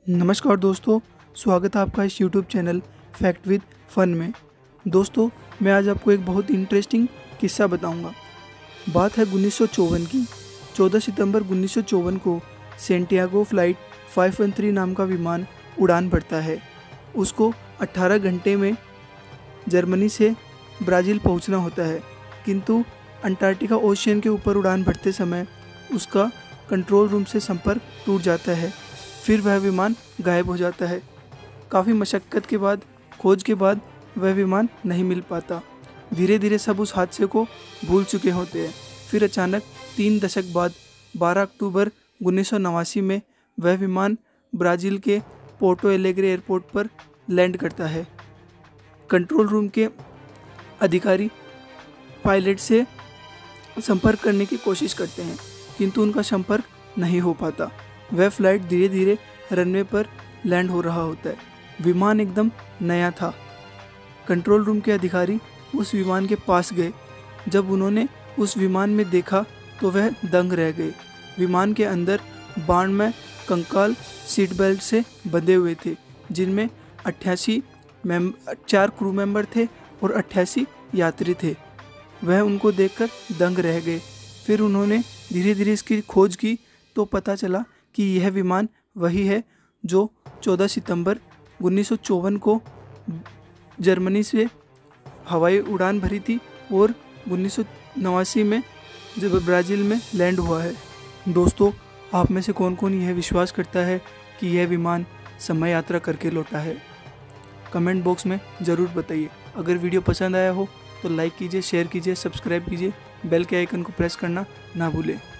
नमस्कार दोस्तों, स्वागत है आपका इस YouTube channel fact with fun में। दोस्तों, मैं आज आपको एक बहुत इंटरेस्टिंग किस्सा बताऊंगा। बात है 1954 की। 14 सितंबर 1954 को सेंटियागो फ्लाइट 513 नाम का विमान उड़ान भरता है। उसको 18 घंटे में जर्मनी से ब्राज़ील पहुंचना होता है, किंतु अंटार्कटिका ओशियन के ऊपर उड़ान भरते समय उसका कंट्रोल रूम से संपर्क टूट जाता है। फिर वह विमान गायब हो जाता है। काफ़ी मशक्क़त के बाद, खोज के बाद वह विमान नहीं मिल पाता। धीरे धीरे सब उस हादसे को भूल चुके होते हैं। फिर अचानक 3 दशक बाद 12 अक्टूबर 1989 में वह विमान ब्राज़ील के पोर्टो एलेग्रे एयरपोर्ट पर लैंड करता है। कंट्रोल रूम के अधिकारी पायलट से संपर्क करने की कोशिश करते हैं, किंतु उनका संपर्क नहीं हो पाता। वह फ्लाइट धीरे धीरे रनवे पर लैंड हो रहा होता है। विमान एकदम नया था। कंट्रोल रूम के अधिकारी उस विमान के पास गए। जब उन्होंने उस विमान में देखा तो वह दंग रह गए। विमान के अंदर बाण में कंकाल सीट बेल्ट से बंधे हुए थे, जिनमें 4 क्रू मेंबर थे और 88 यात्री थे। वह उनको देखकर दंग रह गए। फिर उन्होंने धीरे धीरे इसकी खोज की तो पता चला कि यह विमान वही है जो 14 सितंबर 1954 को जर्मनी से हवाई उड़ान भरी थी और 1989 में जब ब्राज़ील में लैंड हुआ है। दोस्तों, आप में से कौन कौन यह विश्वास करता है कि यह विमान समय यात्रा करके लौटा है? कमेंट बॉक्स में ज़रूर बताइए। अगर वीडियो पसंद आया हो तो लाइक कीजिए, शेयर कीजिए, सब्सक्राइब कीजिए, बेल के आइकन को प्रेस करना ना भूलें।